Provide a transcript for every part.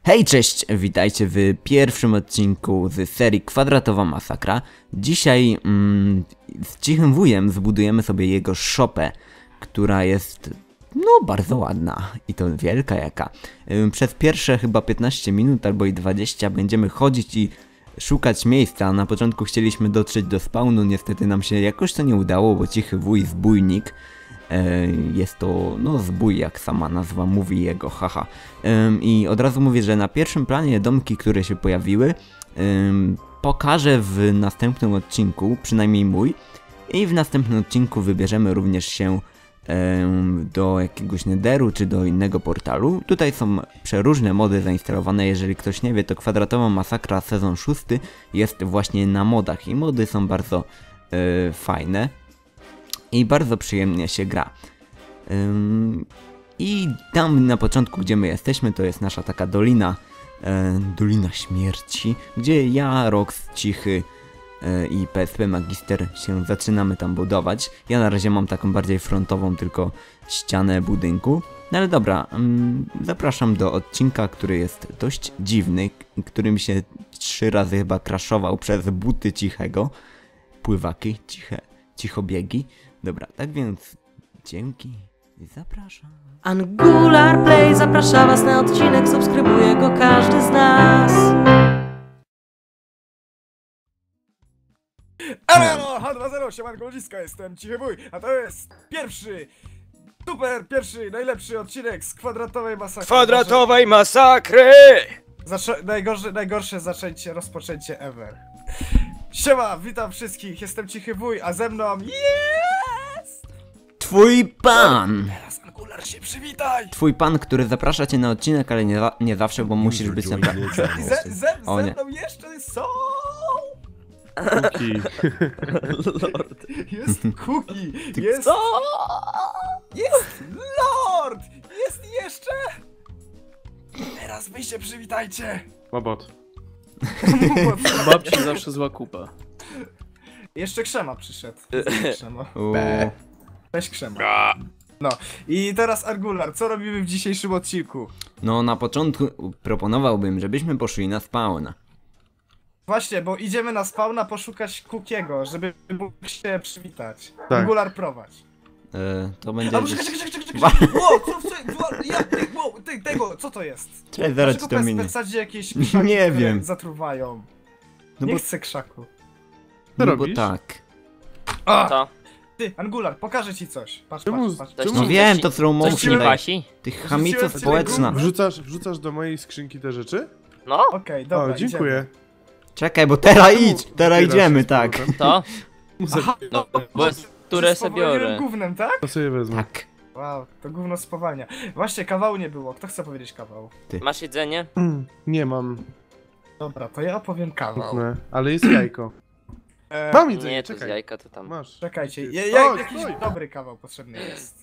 Hej, cześć! Witajcie w pierwszym odcinku z serii Kwadratowa Masakra. Dzisiaj z Cichym Wujem zbudujemy sobie jego szopę, która jest bardzo ładna i to wielka jaka. Przez pierwsze chyba 15 minut albo i 20 będziemy chodzić i szukać miejsca. Na początku chcieliśmy dotrzeć do spawnu, niestety nam się jakoś to nie udało, bo Cichy Wuj zbójnik. Jest to, zbój, jak sama nazwa mówi jego, haha. I od razu mówię, że na pierwszym planie domki, które się pojawiły, pokażę w następnym odcinku, przynajmniej mój. I w następnym odcinku wybierzemy również się do jakiegoś netheru, czy do innego portalu. Tutaj są przeróżne mody zainstalowane, jeżeli ktoś nie wie, to Kwadratowa Masakra sezon 6 jest właśnie na modach i mody są bardzo fajne. I bardzo przyjemnie się gra. I tam na początku, gdzie my jesteśmy, to jest nasza taka dolina, Dolina Śmierci, gdzie ja, Rox, Cichy i PSP Magister się zaczynamy tam budować. Ja na razie mam taką bardziej frontową tylko ścianę budynku. No ale dobra, zapraszam do odcinka, który jest dość dziwny, który mi się 3 razy chyba crashował przez buty Cichego. Pływaki, cichobiegi. Dobra, tak więc dzięki i zapraszam. Angular Play zaprasza was na odcinek, subskrybuje go każdy z nas. Elo, H2.0, siemanko ludziska, jestem Cichy Wuj, a to jest najlepszy odcinek z Kwadratowej Masakry. Kwadratowej Masakry! Najgorsze rozpoczęcie ever. Siema, witam wszystkich, jestem Cichy Wuj, a ze mną jest... Twój pan! Teraz Angular, się przywitaj! Twój pan, który zaprasza cię na odcinek, ale nie zawsze, bo musisz być na... Ze mną jeszcze są... Cookie. Lord. Jest Cookie, jest... Jest Lord! Jest jeszcze... Teraz wy się przywitajcie! Mobot. Babci zawsze zła kupa. Jeszcze Krzema przyszedł. Krzema. Uuu. Weź Krzema. No i teraz Angular, co robimy w dzisiejszym odcinku? No na początku proponowałbym, żebyśmy poszli na spawn. Właśnie, bo idziemy na spawna poszukać Cookiego, żeby mógł się przywitać. Tak. Angular prowadź. To będzie... A czekaj. Wow, co to jest? Cześć, zaraz ci to Dlaczego minie. w zasadzie jakieś krzaki, Nie które wiem. zatruwają? No Nie bo, chcę krzaku. no bo robisz? tak. To? Ty, Angular, pokażę ci coś. Patrz. No wiem, to slow Coś ci motion daje. pasi? Ty chamico Wrzuciłem społeczna. Wrzucasz do mojej skrzynki te rzeczy? No? Okej, dobra, O, dziękuję. Czekaj, bo teraz idź! Teraz Otwierasz idziemy, się z tak. powrotem. To? Aha, No, bo które se spowolniłem biorę. gównem, tak? To sobie wezmę. Tak. Wow, to gówno spowalnia. Właśnie, kawału nie było. Kto chce powiedzieć kawał? Masz jedzenie? Nie mam. Dobra, to ja opowiem kawał. Nie, ale jest jajko. Mam jedzenie, Nie, to z czekaj. jajka to tam. Masz. Czekajcie, Stój, jakiś stój. dobry kawał potrzebny jest.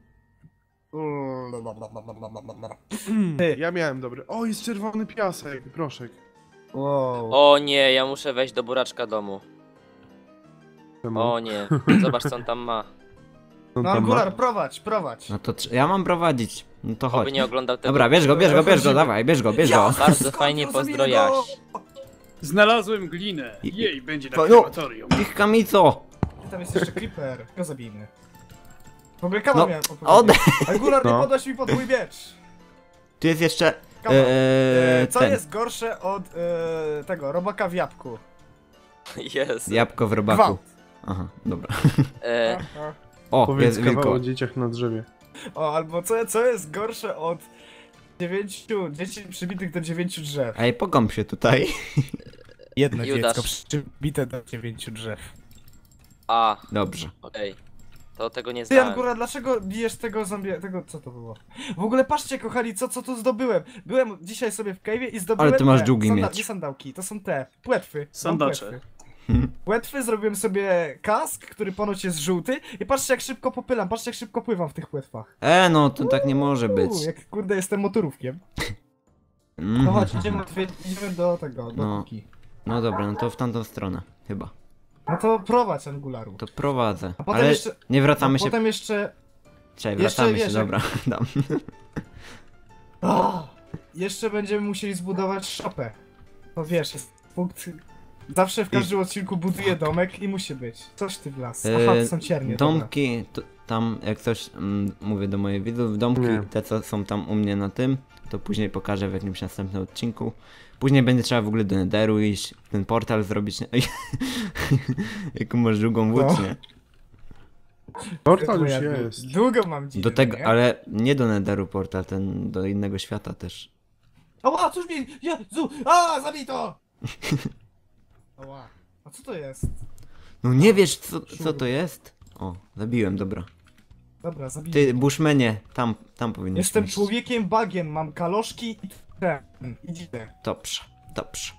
Ja miałem dobry. O, jest czerwony piasek, proszek. Wow. O nie, ja muszę wejść do buraczka domu. Czemu? O nie, zobacz co on tam ma. On No tam ma? Angular, prowadź. No to ja mam prowadzić. No to chodź. Oby nie oglądał tego. Dobra, bierz go, dawaj, bierz go. Bardzo fajnie pozdrojaś. Znalazłem glinę. I- Jej będzie na No. krematorium. Ty chamico! Tam jest jeszcze Creeper. Go zabijmy. W ogóle kawał No, miałem ode... opowiedzieć. Angular, nie No. podnoś mi pod mój miecz. Tu jest jeszcze... Kawał. Co ten. jest gorsze od tego, robaka w jabłku? Jest. Jabłko w robaku. Gwałt. Aha, dobra. E, O, Powiedz jest kawał wilko. o dzieciach na drzewie. O, albo co jest gorsze od 9 dzieci przybitych do 9 drzew? Ej, pogąb się tutaj. Jedno Judasz. dziecko przybite do 9 drzew. a, Dobrze. okej. To tego nie Ty, znałem. Angura, dlaczego bijesz tego zombie... co to było? W ogóle patrzcie, kochani, co tu zdobyłem. Byłem dzisiaj sobie w cave'ie i zdobyłem Ale ty masz te, długi miecz. nie sandałki, to są te, płetwy. Mam Sandacze. płetwy. Płetwy, zrobiłem sobie kask, który ponoć jest żółty i patrzcie jak szybko popylam, patrzcie jak szybko pływam w tych płetwach. No to tak nie może być. Jak kurde jestem motorówkiem. Mhm. No chodź, idziemy do tego, do No. Kuki. No dobra, no to w tamtą stronę, chyba. No to prowadź Angularu. To prowadzę. A potem Ale jeszcze- nie wracamy się... Potem jeszcze... Czekaj, jeszcze wracamy się, wiesz, dobra. Dam. O! jeszcze będziemy musieli zbudować szopę. No wiesz, jest punkt... Zawsze w każdym odcinku buduję domek i musi być. Coś ty w las. Aha, to są ciernie, Domki, tam jak coś mówię do moich widzów, domki, Nie. te co są tam u mnie na tym, to później pokażę w jakimś następnym odcinku. Później będzie trzeba w ogóle do Netheru iść, ten portal zrobić. Jaką masz długą włócznię. Portal już Ja jest. Długo mam dziś. Do tego, ale nie do Netheru portal, ten do innego świata też. Ała, cóż mi... Jezu! A, zabij to! Ała. A co to jest? No nie wiesz co to jest? O, zabiłem, dobra. Dobra, zabij. Ty, Bushmanie, tam powinieneś Jestem iść. człowiekiem bagien, mam kaloszki i ten. Idę. Dobrze, dobrze.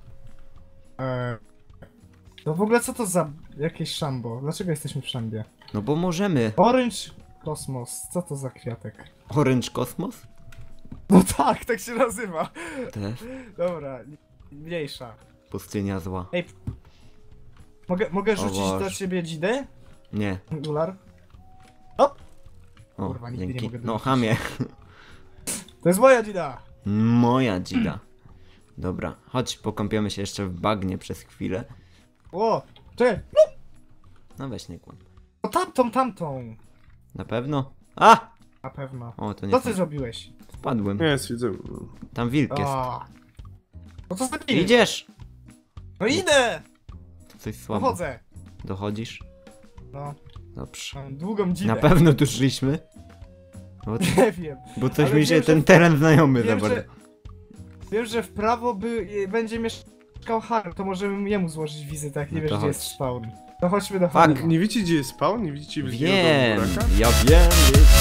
To w ogóle co to za jakieś szambo? Dlaczego jesteśmy w szambie? No bo możemy. Orange Kosmos, co to za kwiatek? Orange Kosmos? No tak, tak się nazywa. Też. Dobra, mniejsza. Pustynia zła. Ej, mogę rzucić Boże. do ciebie dzidę? Nie. Dolar? O, Kurwa, nigdy nie dzięki. mogę No dorzucić. chamie. To jest moja dzida! Moja dzida. Dobra, chodź pokąpiemy się jeszcze w bagnie przez chwilę. O! Czekaj! No weź nie kłam. No tamtą! Na pewno? A! Na pewno. O, to nie Co ty fair. zrobiłeś? Spadłem. Nie, widzę. Tam wilk jest. O. No to zabij! Idziesz! No idę! To coś słabo. Dochodzę! Dochodzisz? No, Dobrze. mam długą dzidę. Na pewno tu szliśmy? Nie wiem. Bo coś Ale mi się wiem, że- ten teren znajomy za Wiem, bardzo. Wiem, że w prawo będzie mieszkał Harem, to możemy jemu złożyć wizytę, jak nie No wiesz to gdzie chodź. jest spawn. To chodźmy do Fuck. Harema. Nie wiecie gdzie jest spawn? Nie widzicie wielkiego Wiem, buraka? ja wiem.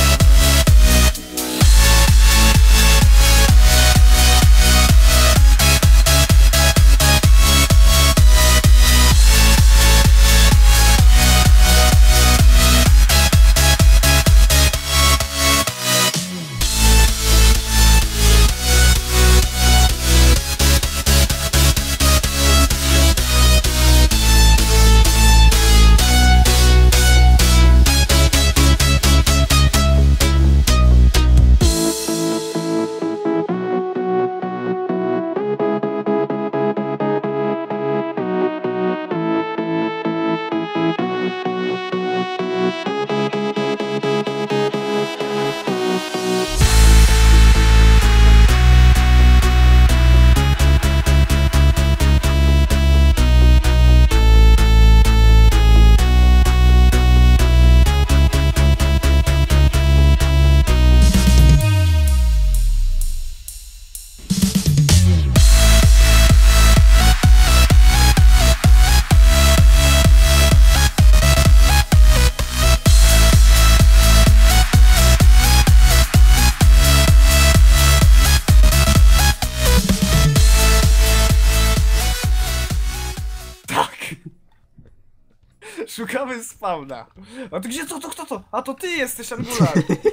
Szukamy spawna. A to gdzie to? Kto to? A to ty jesteś Angular.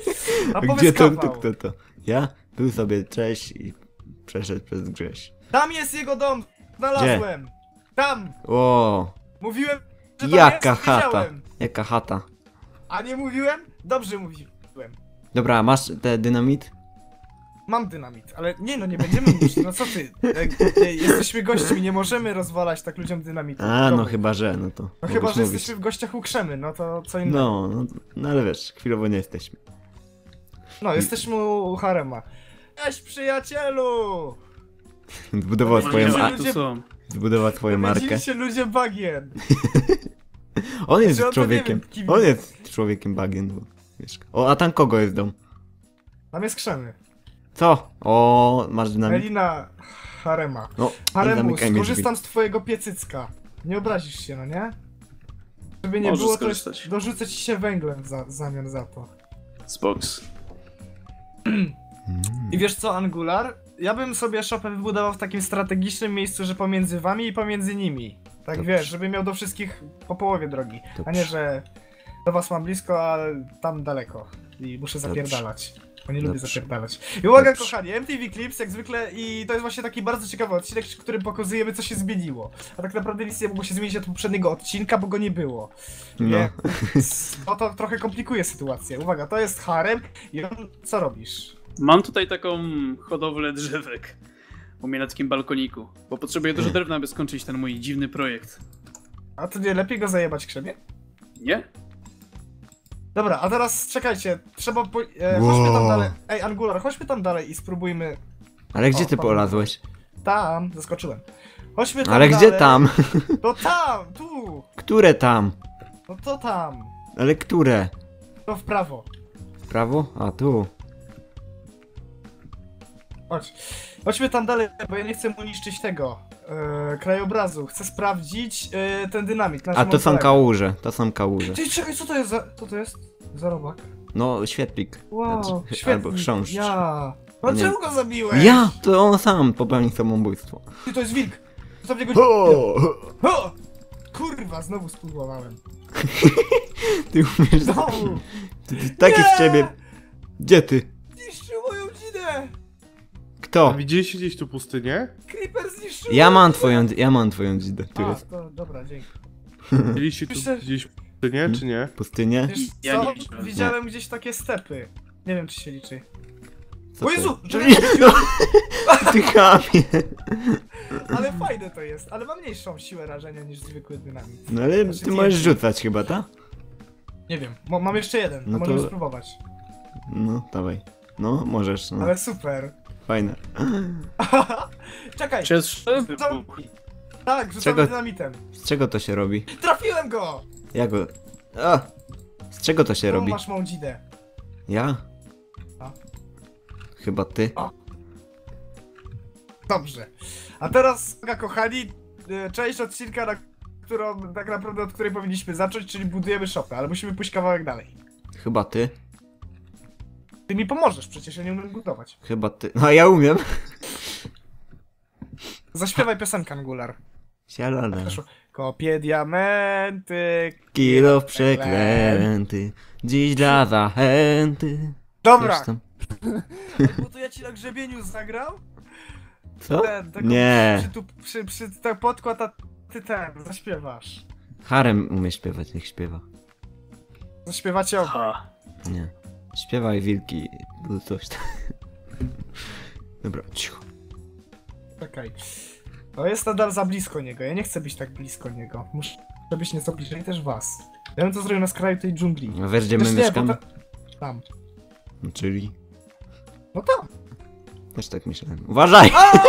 A Gdzie powiedz to, kawał. kto to? Ja? Był sobie cześć i przeszedł przez grześ. Tam jest jego dom. Znalazłem. Tam. O, Mówiłem, że tam jaka jest, chata. widziałem. Jaka chata. A nie mówiłem? Dobrze mówiłem. Dobra, masz te dynamit? Mam dynamit, ale nie no, nie będziemy mówić, no co ty? Jesteśmy gośćmi, nie możemy rozwalać tak ludziom dynamitu. A, no Domu. chyba, że, no to. No chyba, mogłeś że mówić. jesteśmy w gościach u Krzemy, no to co innego. No, ale wiesz, chwilowo nie jesteśmy. No, jesteśmy u Harema. Cześć przyjacielu! Zbudował No, swoją, ludzie- a, Tu są. zbudował swoją markę. Widzicie ludzie bagien. On jest Znaczy, on to nie człowiekiem, wiem, kim on jest. jest człowiekiem bagien, bo mieszka. O, a tam kogo jest dom? Tam jest Krzemy. Co? O, masz dynamit? Elina Harema. No, nie Haremu, zamykaj mi drzwi. skorzystam z twojego piecycka. Nie obrazisz się, no nie? Żeby nie Możesz było, to skorzystać. dorzucę ci się węglem w zamian za to. Spoks. I wiesz co, Angular? Ja bym sobie shopę wybudował w takim strategicznym miejscu, że pomiędzy wami i pomiędzy nimi. Tak Dobrze. wiesz, żeby miał do wszystkich po połowie drogi. A nie, Dobrze. że do was mam blisko, a tam daleko. I muszę zapierdalać. Bo nie lubię Dobrze. zapierdalać. I uwaga Dobrze. kochani, MTV Clips jak zwykle i to jest właśnie taki bardzo ciekawy odcinek, w którym pokazujemy co się zmieniło. A tak naprawdę nic nie mogło się zmienić od poprzedniego odcinka, bo go nie było. No. Więc no to trochę komplikuje sytuację. Uwaga, to jest harem i on, co robisz? Mam tutaj taką hodowlę drzewek u mnie na takim balkoniku, bo potrzebuję dużo drewna, aby skończyć ten mój dziwny projekt. A to nie lepiej go zajebać krzemie? Nie? Dobra, a teraz czekajcie, trzeba chodźmy tam dalej. Ej, Angular, chodźmy tam dalej i spróbujmy... Ale gdzie O, ty pan- polazłeś? Tam, zaskoczyłem. Chodźmy tam Ale dalej. gdzie tam? No tam, tu! Które tam? No to tam. Ale które? To w prawo. W prawo? A tu. Chodź. Chodźmy tam dalej, bo ja nie chcę mu niszczyć tego krajobrazu. Chcę sprawdzić ten dynamit. A to są kałuże, to są kałuże. Ty, czekaj, co to jest za... Co to jest? Za robak. No, świetlik. Wow, Znaczy, świetnie. albo chrząszcz. Ja. No Nie. czemu go zabiłeś? Ja! To on sam popełnił samobójstwo. Ty, to jest wilk. Zostaw niego... O! O! Kurwa, znowu spudłowałem. Ty umiesz... Znowu! Takie Nie! z ciebie... Gdzie ty? Zniszczył moją dzinę! Kto? Widzieliście gdzieś tu pustynię? Creeper zniszczył Ja moją mam twoją dzidę. Tu A, jest. to dobra, dzięki. Widzieliście tu Myślę- gdzieś pustynię, czy nie? Pustynię? Wiesz Ja co? nie widziałem. Widziałem gdzieś takie stepy. Nie wiem, czy się liczy. Co O to Jezu! jest? Ty chamie. Ale fajne to jest, ale ma mniejszą siłę rażenia niż zwykły dynamit. No ale Znaczy, ty możesz TNT. rzucać chyba, tak? Nie wiem, mam jeszcze jeden, No możemy to- spróbować. No, dawaj. No, możesz, no. Ale super. Fajne. Czekaj, Przez zamknij. Tak, rzucamy Czego? dynamitem. Z czego to się robi? Trafiłem go! Ja go... A! Z czego to się Tu robi? masz mą dzidę. Ja? A. Chyba ty. Dobrze. A teraz, kochani, część odcinka, tak naprawdę od której powinniśmy zacząć, czyli budujemy shopę, ale musimy pójść kawałek dalej. Chyba ty. Ty mi pomożesz, przecież ja nie umiem budować. Chyba ty. No ja umiem. Zaśpiewaj piosenkę, Angular. Sialala. Proszę. Kopię diamenty. Kilo przeklęty. Dziś dla zachęty. Dobra, Coś tam. bo to ja ci na grzebieniu zagrał? Co? Taką Nie. Przy ten podkład, a ty zaśpiewasz. Harem umie śpiewać, niech śpiewa. Zaśpiewacie obaj. Ha. Nie. Śpiewaj wilki. Był coś tam. Dobra, cicho. Czekaj. To jest nadal za blisko niego, ja nie chcę być tak blisko niego. Muszę być nieco bliżej też was. Ja bym to zrobił na skraju tej dżungli. A wiesz gdzie my Też nie, bo mieszkamy? Tam. No, czyli... No tam. Też tak myślałem. Uważaj!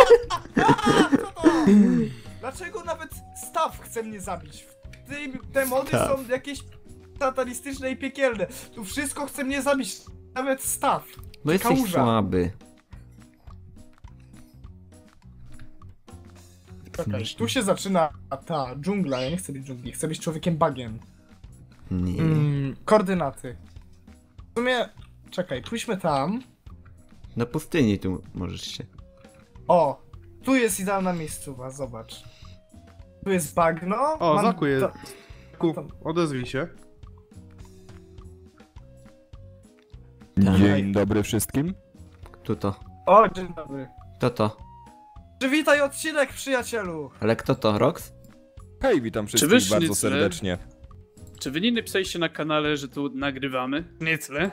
Dlaczego nawet staw chce mnie zabić? Te mody Staw. są jakieś satanistyczne i piekielne. Tu wszystko chce mnie zabić. Nawet staw. Bo jesteś kałuża. słaby. Czekaj, tu się zaczyna ta dżungla. Ja nie chcę być dżungli, chcę być człowiekiem bagiem. Nie. Koordynaty. W sumie, czekaj, pójdźmy tam. Na pustyni tu możesz się. O, tu jest idealna miejscowa, zobacz. Tu jest bagno. O, Zaku jest. to- Zaku, odezwij się. Dzień dobry wszystkim. Tu to. O, dzień dobry. Kto to? Przywitaj odcinek, przyjacielu. Ale kto to? Rox? Hej, witam wszystkich wy, bardzo sznycle? serdecznie. Czy wy nie napisaliście na kanale, że tu nagrywamy? Nie tyle.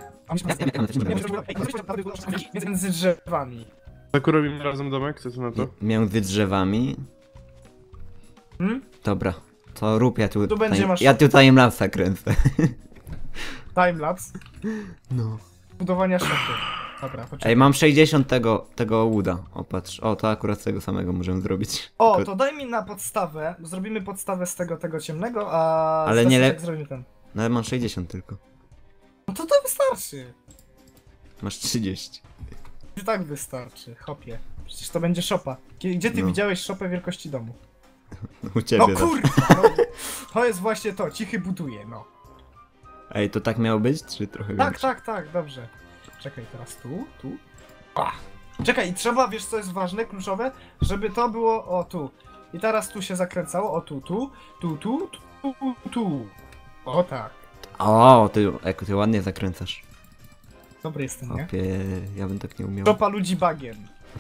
Między drzewami. Zaku, robimy razem domek, co ty na to? Między drzewami. Hmm? Dobra. To rób ja tu. Tu będzie masz- Ja tutaj lasa kręcę. Timelapse. No. Budowania szopy. Dobra, poczekaj. Ej, mam 60 tego łuda. O, patrz. O, to akurat z tego samego możemy zrobić. O, Tylko- to daj mi na podstawę. Zrobimy podstawę z tego ciemnego, a Ale z nie deseczek zrobimy ten. No ale mam 60 tylko. No to wystarczy. Masz 30. I tak wystarczy, hopie. Przecież to będzie szopa. Gdzie ty No. widziałeś szopę wielkości domu? U ciebie No zawsze. kurwa, no. To jest właśnie to, cichy buduje, no. Ej, to tak miało być? Czy trochę Tak, więcej? tak, dobrze. Czekaj, teraz tu. Czekaj, i trzeba, wiesz co jest ważne, kluczowe? Żeby to było, o tu. I teraz tu się zakręcało, o tu. O tak. O, ty ładnie zakręcasz. Dobry jestem, nie? Opie, ja bym tak nie umiał. Szopa ludzi bagiem.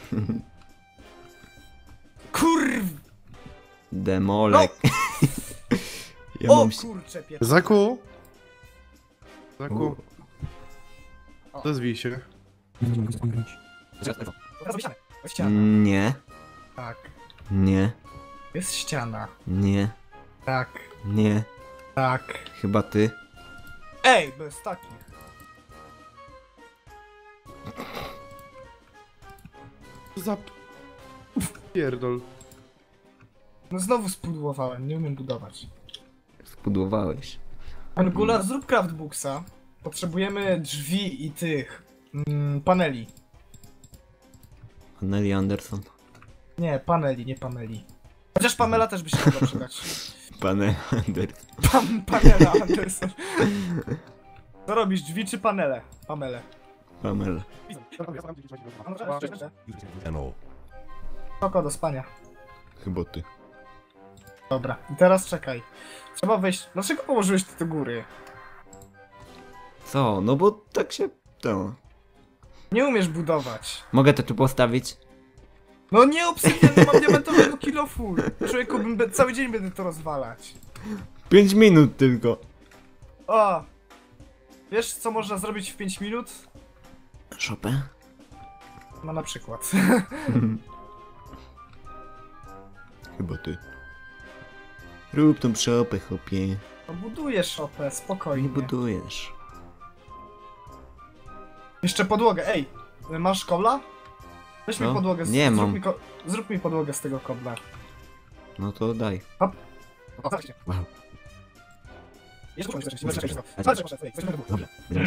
Kurw! Demolek. Ja O mam... kurcze, pies. Zaku! Zaku, U. odezwij się. Teraz ścianę. Jest ściana. Nie, Tak. nie, Jest ściana. nie, Tak. nie. Tak. Chyba ty. Ej, bez takich. Za... Pierdol. No znowu spudłowałem, nie umiem budować. Spudłowałeś. Angular, zrób craftbooksa. Potrzebujemy drzwi i tych paneli. Nelly Anderson. Nie, paneli, nie paneli. Chociaż Pamela też by się mogła przydać. Pane Anderson. Pamela Anderson. Co robisz, drzwi czy panele? Pamele. Pamela. Spoko, do spania. Chyba ty. Dobra, i teraz czekaj. Trzeba wejść. Dlaczego położyłeś to do góry? Co? No bo tak się... To. Nie umiesz budować. Mogę to tu postawić? No nie obsydian, mam diamentowego kilofu. Człowieku, cały dzień będę to rozwalać. 5 minut tylko. O! Wiesz, co można zrobić w 5 minut? Szopę? No na przykład. Chyba ty. Rób tą szopę, chłopie. No buduję szopę, Nie spokojnie. budujesz. Jeszcze podłogę, ej! Masz kobla? Weź mi No, podłogę, nie zrób mam. Mi zrób mi podłogę z tego kobla. No to daj. O, zobaczcie. Wow. Jeszcze muszę coś, Dobrze.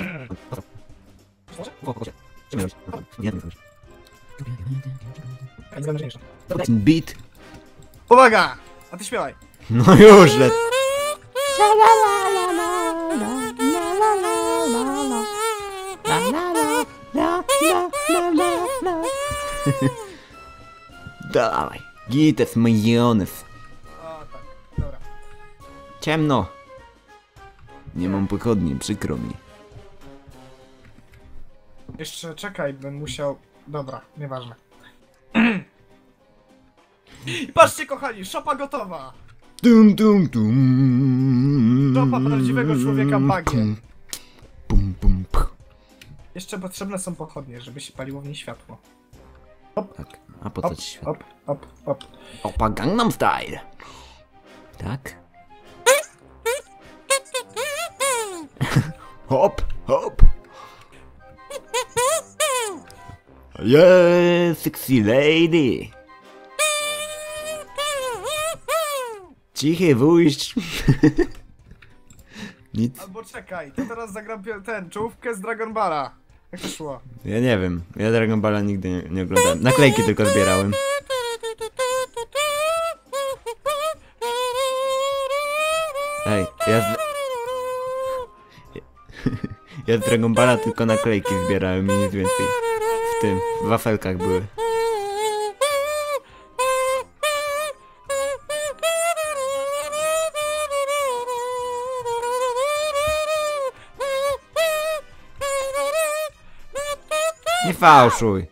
Beat. Uwaga! A ty śpiewaj. No już, le... Dawaj. Gites milionów. O tak, dobra. Ciemno. Nie mam pochodni, przykro mi. Jeszcze czekaj, bym musiał... Dobra, nieważne. I patrzcie kochani, szopa gotowa! Dum dum dum. Szopa prawdziwego człowieka bagiem. Pum pum puh. Jeszcze potrzebne są pochodnie, żeby się paliło w niej światło. Tak, a po co Hop, ci świat? hop, hop, hop. Opa Gangnam Style. Tak? Hop, hop. Yeah, sexy lady. Cichy wujść. Nic. Albo czekaj, to teraz zagram czołówkę z Dragon Balla. Jak to szło? Ja nie wiem. Ja Dragon Balla nigdy nie oglądałem. Naklejki tylko zbierałem. Ej, ja z Dragon Balla tylko naklejki zbierałem i nic więcej. W tym, w wafelkach były. Nie fałszuj.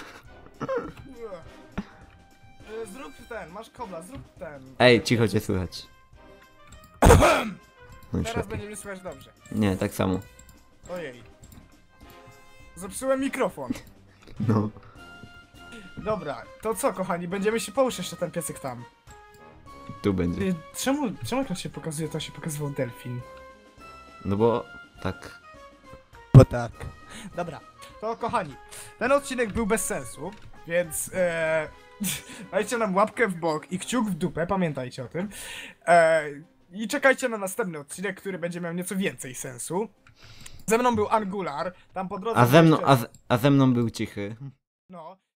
Zrób masz kobla, zrób ten. Ej, cicho cię słychać. No i Teraz lepiej. będzie mnie słychać dobrze. Nie, tak samo. Ojej. Zepsułem mikrofon. No. Dobra, to co kochani, będziemy się połóż jeszcze ten piesek tam. Tu będzie. Czemu jak on się pokazuje, to się pokazywał delfin? No bo tak. Bo tak. Dobra, to kochani, ten odcinek był bez sensu, więc dajcie nam łapkę w bok i kciuk w dupę, pamiętajcie o tym. I czekajcie na następny odcinek, który będzie miał nieco więcej sensu. Ze mną był Angular, tam po drodze... A ze mną, jeszcze- a ze mną był cichy. No,